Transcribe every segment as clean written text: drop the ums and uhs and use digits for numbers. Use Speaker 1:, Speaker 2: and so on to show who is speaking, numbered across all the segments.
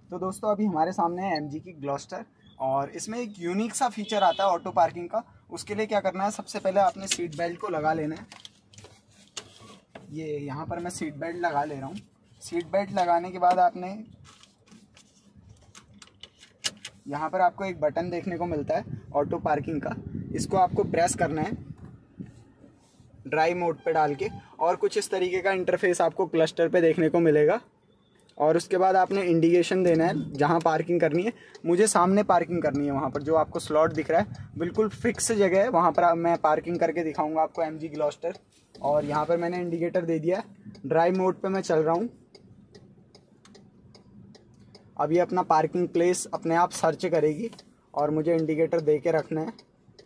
Speaker 1: तो दोस्तों अभी हमारे सामने है MG की ग्लॉस्टर और इसमें एक यूनिक सा फीचर आता है ऑटो पार्किंग का। उसके लिए क्या करना है, सबसे पहले आपने सीट बेल्ट को लगा लेना है। ये यहाँ पर मैं सीट बेल्ट लगा ले रहा हूँ। सीट बेल्ट लगाने के बाद आपने यहाँ पर आपको एक बटन देखने को मिलता है ऑटो पार्किंग का। इसको आपको प्रेस करना है ड्राइव मोड पे डाल के, और कुछ इस तरीके का इंटरफेस आपको क्लस्टर पे देखने को मिलेगा। और उसके बाद आपने इंडिकेशन देना है जहाँ पार्किंग करनी है। मुझे सामने पार्किंग करनी है, वहाँ पर जो आपको स्लॉट दिख रहा है बिल्कुल फिक्स जगह है, वहाँ पर मैं पार्किंग करके दिखाऊंगा आपको MG ग्लॉस्टर। और यहाँ पर मैंने इंडिकेटर दे दिया है। ड्राइव मोड पे मैं चल रहा हूँ। अब ये अपना पार्किंग प्लेस अपने आप सर्च करेगी और मुझे इंडिकेटर दे के रखना है।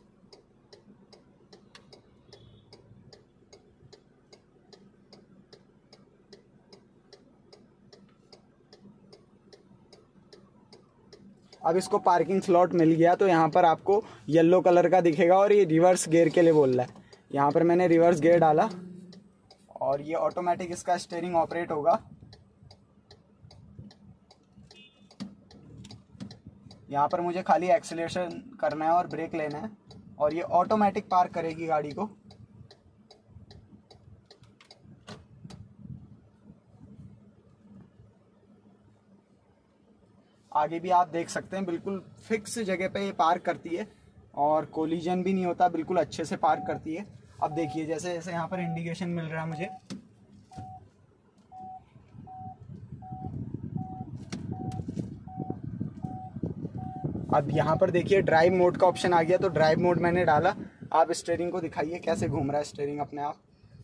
Speaker 1: अब इसको पार्किंग स्लॉट मिल गया, तो यहाँ पर आपको येलो कलर का दिखेगा और ये रिवर्स गियर के लिए बोल रहा है। यहाँ पर मैंने रिवर्स गियर डाला और ये ऑटोमेटिक इसका स्टीयरिंग ऑपरेट होगा। यहाँ पर मुझे खाली एक्सीलरेशन करना है और ब्रेक लेना है और ये ऑटोमेटिक पार्क करेगी गाड़ी को। आगे भी आप देख सकते हैं बिल्कुल फिक्स जगह पे ये पार्क करती है और कोलिजन भी नहीं होता, बिल्कुल अच्छे से पार्क करती है। अब देखिए जैसे जैसे यहाँ पर इंडिकेशन मिल रहा है मुझे, अब यहाँ पर देखिए ड्राइव मोड का ऑप्शन आ गया, तो ड्राइव मोड मैंने डाला। आप स्टीयरिंग को दिखाइए कैसे घूम रहा है स्टीयरिंग अपने आप।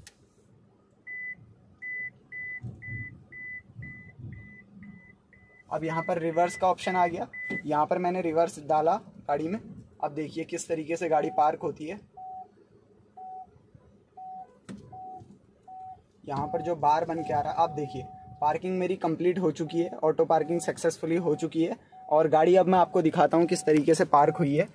Speaker 1: अब यहाँ पर रिवर्स का ऑप्शन आ गया, यहाँ पर मैंने रिवर्स डाला गाड़ी में। अब देखिए किस तरीके से गाड़ी पार्क होती है। यहाँ पर जो बार बन के आ रहा है, आप देखिए पार्किंग मेरी कंप्लीट हो चुकी है, ऑटो पार्किंग सक्सेसफुली हो चुकी है। और गाड़ी अब मैं आपको दिखाता हूँ किस तरीके से पार्क हुई है।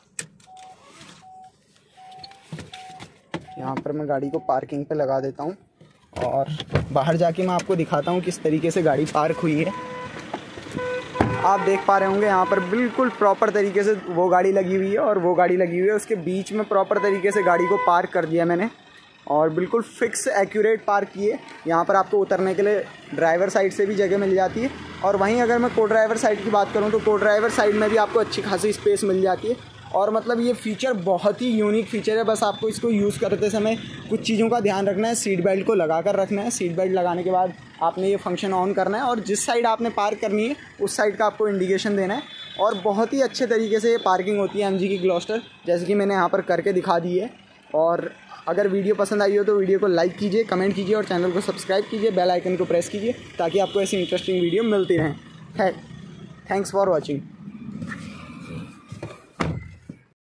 Speaker 1: यहाँ पर मैं गाड़ी को पार्किंग पे लगा देता हूँ और बाहर जाके मैं आपको दिखाता हूँ किस तरीके से गाड़ी पार्क हुई है। आप देख पा रहे होंगे यहाँ पर बिल्कुल प्रॉपर तरीके से वो गाड़ी लगी हुई है और वो गाड़ी लगी हुई है, उसके बीच में प्रॉपर तरीके से गाड़ी को पार्क कर दिया मैंने और बिल्कुल फिक्स एक्यूरेट पार्क किए। यहाँ पर आपको उतरने के लिए ड्राइवर साइड से भी जगह मिल जाती है और वहीं अगर मैं को ड्राइवर साइड की बात करूँ तो को ड्राइवर साइड में भी आपको अच्छी खासी स्पेस मिल जाती है। और मतलब ये फीचर बहुत ही यूनिक फीचर है। बस आपको इसको यूज़ करते समय कुछ चीज़ों का ध्यान रखना है। सीट बेल्ट को लगा कर रखना है। सीट बेल्ट लगाने के बाद आपने ये फंक्शन ऑन करना है और जिस साइड आपने पार्क करनी है उस साइड का आपको इंडिकेशन देना है। और बहुत ही अच्छे तरीके से ये पार्किंग होती है MG की ग्लॉस्टर, जैसे कि मैंने यहाँ पर करके दिखा दी है। और अगर वीडियो पसंद आई हो तो वीडियो को लाइक कीजिए, कमेंट कीजिए और चैनल को सब्सक्राइब कीजिए, बेल आइकन को प्रेस कीजिए ताकि आपको ऐसी इंटरेस्टिंग वीडियो मिलती रहें। Thanks for watching.